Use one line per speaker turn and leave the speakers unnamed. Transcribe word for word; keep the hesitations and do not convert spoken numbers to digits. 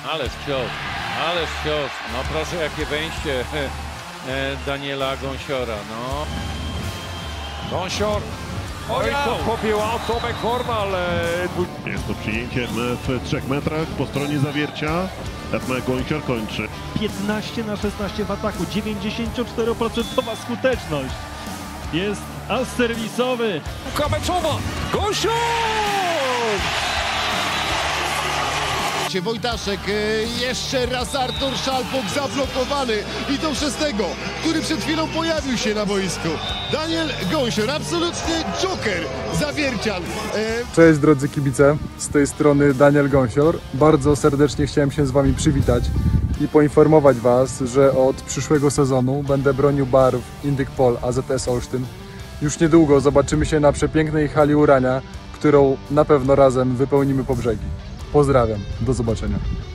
Ależ cios, ależ cios. No proszę, jakie wejście Daniela Gąsiora, no.
Gąsior. Oj, podkopił Tomek Formal.
Jest to przyjęcie w trzech metrach po stronie zawiercia. Gąsior kończy.
piętnaście na szesnaście w ataku, dziewięćdziesięcioczteroprocentowa skuteczność. Jest as serwisowy.
Kameczowa. Gąsior!
Wojtaszek, jeszcze raz Artur Szalpok zablokowany i to przez tego, który przed chwilą pojawił się na boisku. Daniel Gąsior, absolutny joker zawiercian.
Cześć drodzy kibice, z tej strony Daniel Gąsior. Bardzo serdecznie chciałem się z wami przywitać i poinformować was, że od przyszłego sezonu będę bronił barw Indyk Pol A Z S Olsztyn. Już niedługo zobaczymy się na przepięknej hali Urania, którą na pewno razem wypełnimy po brzegi. Pozdrawiam, do zobaczenia.